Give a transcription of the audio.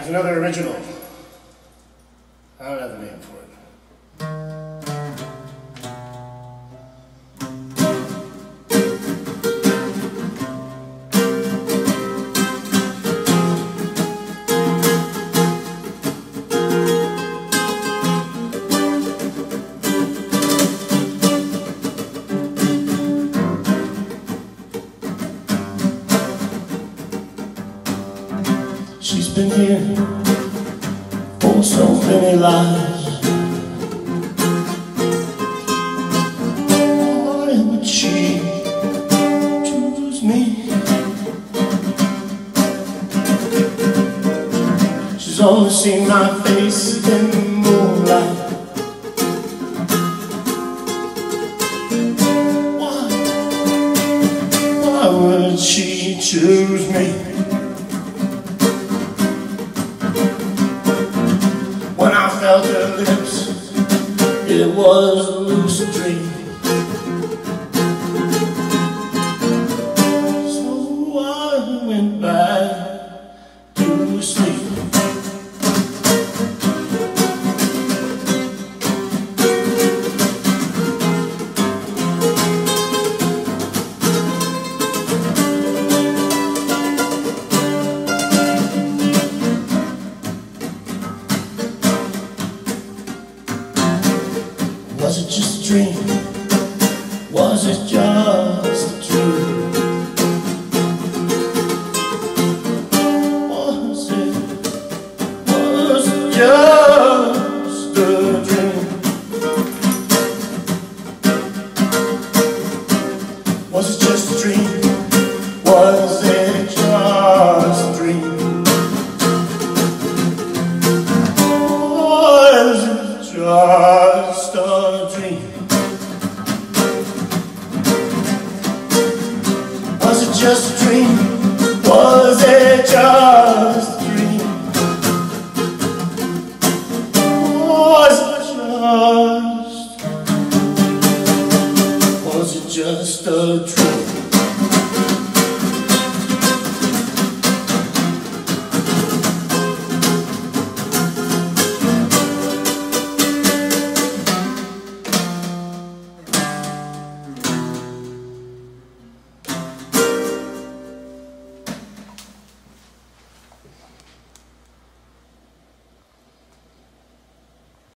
Here's another original. I don't have a name for it. She's been here for so many lives. Why would she choose me? She's only seen my face in the moonlight. Why would she choose me? When I felt her lips, it was a lucid dream. So I went back to sleep. Was it just a dream? Was it just a dream? Was it just a dream? Was it just a dream? Was it just a dream? Was it just a dream? Was it just a dream? Was it just a dream? Was it just a dream?